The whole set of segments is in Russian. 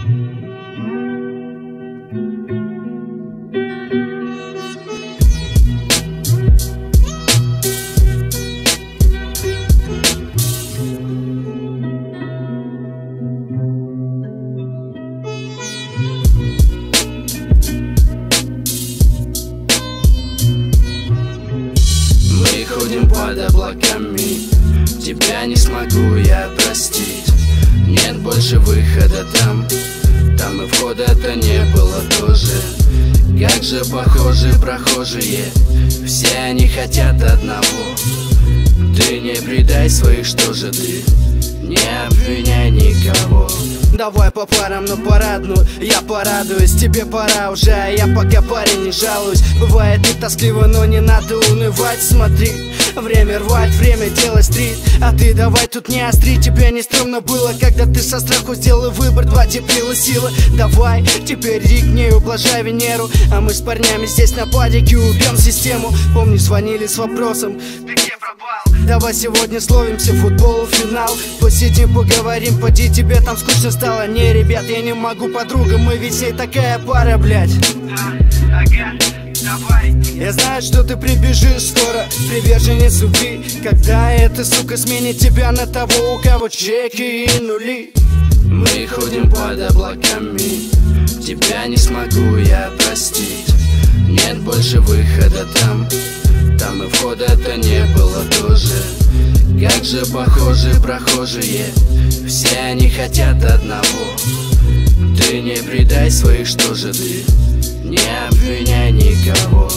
Ходим под облаками, тебя не смогу я простить. Нет больше выхода там и входа-то не было тоже. Как же похожи прохожие, все они хотят одного. Ты не предай своих, что же ты, не обвиняй никого. Давай по парам на парадную, я порадуюсь, тебе пора уже, а я пока парень не жалуюсь. Бывает и тоскливо, но не надо унывать, смотри. Время рвать, время делать стрит, а ты давай тут не остри. Тебе не стрёмно было, когда ты со страху сделал выбор, два теплила сила. Давай, теперь ригни, ублажай Венеру, а мы с парнями здесь на падике убьем систему. Помню, звонили с вопросом: ты где пропал? Давай сегодня словимся, футбол финал. Посидим, поговорим, поди, тебе там скучно стало. Не, ребят, я не могу, подруга, мы ведь с ней такая пара, блядь. Ага, давай. Я знаю, что ты прибежишь скоро, приверженец любви, когда эта сука сменит тебя на того, у кого чеки и нули. Мы ходим под облаками, тебя не смогу я простить. Нет больше выхода там и входа-то не было тоже. Как же похожи прохожие, все они хотят одного. Ты не предай своих, что же ты, не обвиняй никого.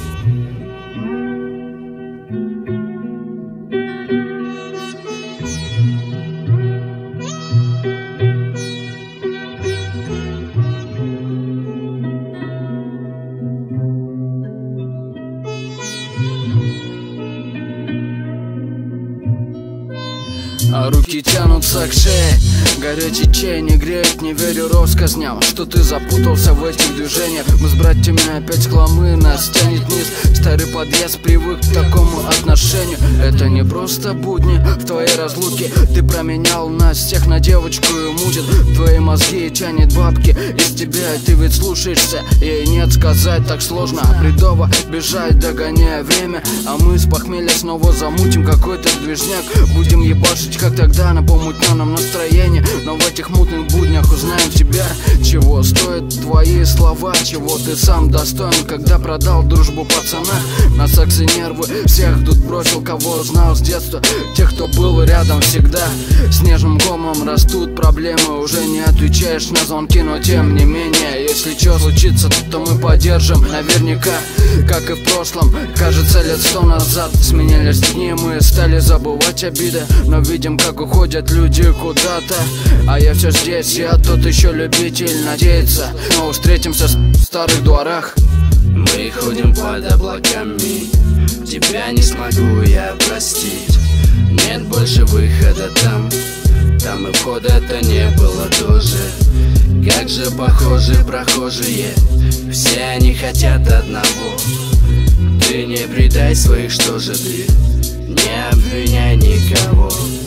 А руки тянутся к шее, горячий чай не греет, не верю россказням, что ты запутался в этих движениях. Мы с братьями опять хламы, нас тянет вниз. Старый подъезд привык к такому отношению. Это не просто будни в твоей разлуке. Ты променял нас всех на девочку и мутит твои мозги и тянет бабки из тебя. Ты ведь слушаешься, ей нет сказать так сложно. Бредово бежать, догоняя время, а мы с похмелья снова замутим какой-то движняк. Будем ебашить, как тогда, на помутненном настроении. Но в этих мутных буднях узнаем тебя. Чего стоят твои слова, чего ты сам достоин, когда продал дружбу пацана на секс и нервы. Всех тут бросил, кого знал с детства, тех, кто был рядом всегда. Снежным комом растут проблемы, уже не отвечаешь на звонки, но тем не менее, если что случится, то мы поддержим наверняка. Как и в прошлом, кажется, лет 100 назад сменились дни, мы стали забывать обиды, но видим, как уходят люди куда-то. А я все здесь, я тот еще любитель надеяться, но встретимся в старых дворах. Мы ходим под облаками, тебя не смогу я простить. Нет больше выхода там и входа-то не было тоже. Как же похожи прохожие, все они хотят одного. Ты не предай своих, что же ты, не обвиняй никого.